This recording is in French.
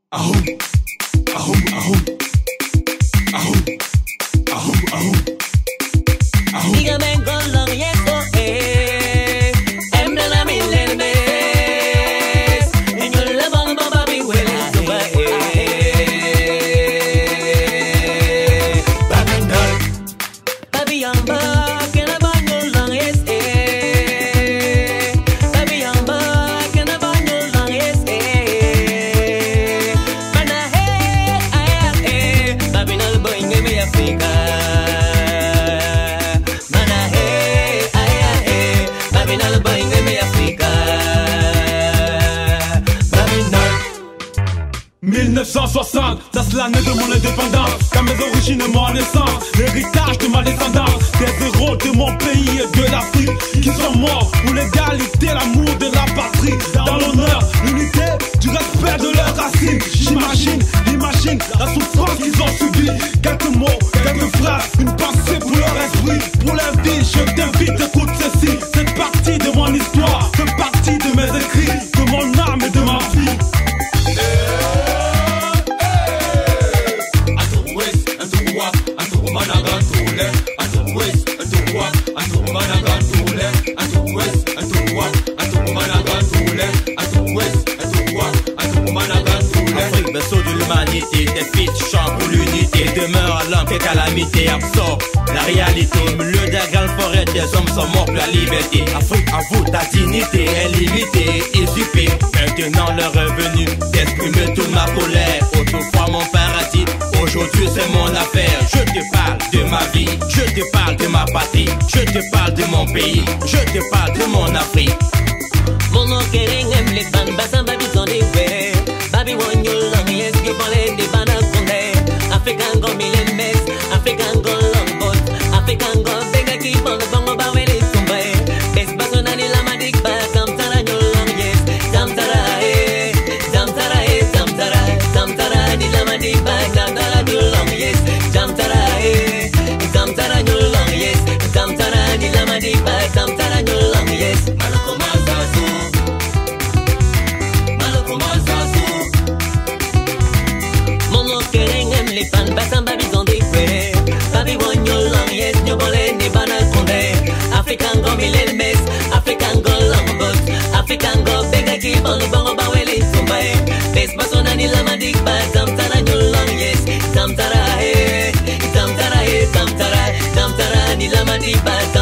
Ahum, ahum, ahum, ahum, ahum, ahum, ahum. Dígame con lo viejo, hembra la mil mes. Y yo le pongo papi huele su papi nerd, papi yamba, que la baño long es papi yamba, que la baño long es Mana papi no le voy a mi Africa. « 1960, ça c'est l'année de mon indépendance. Car mes origines, mon naissance, l'héritage de ma descendance. Des héros de mon pays et de l'Afrique qui sont morts pour l'égalité, l'amour de la patrie. Dans l'honneur, l'unité, du respect de leurs racines. J'imagine, la souffrance qu'ils ont subie. Quelques mots, quelques phrases, une pensée pour leur esprit. Pour leur vie, je t'invite, écoute ceci. Cette partie de mon histoire fait partie de mes écrits, de mon âme et de ma vie. Afrique, berceau de l'humanité, tes fils chantent pour l'unité. Demeure à l'homme, tes calamités absorbent la réalité. Au milieu des grandes forêts, des hommes sont morts pour la liberté. Afrique, à vous, ta dignité est limitée, usurpée. Maintenant le revenu d'exprimer toute ma colère. Autrefois mon paradis, aujourd'hui c'est mon affaire. Je te parle de ma vie, je te parle de ma patrie, je te parle de mon pays, je te parle de mon Afrique. Mon nom kering aime les fans, bassin babi sont des vrais. Babi wonyo long yes, qui parlait des banas condé. African go milen mes, African go long boat, African go bega qui parle bongo ba wele sumbae. Bes basonani la madik ba, samtara nyo long yes, samtara eh, samtara eh, samtara, samtara ni la madik ba, samtara nyo long yes, samtara eh, samtara nyo long yes, samtara ni la madik ba, samtara nyo long yes. Les fans bassin babi sont des frères. Babi wonyo long yes, nyo bole ni bana konde. African go milen mes, African go long boat, African go bega ki bongo bongo ba wele sumbae. Bes basona ni la madik ba, samtara nyo long yes, samtara eh, samtara eh, samtara, samtara ni la madik ba.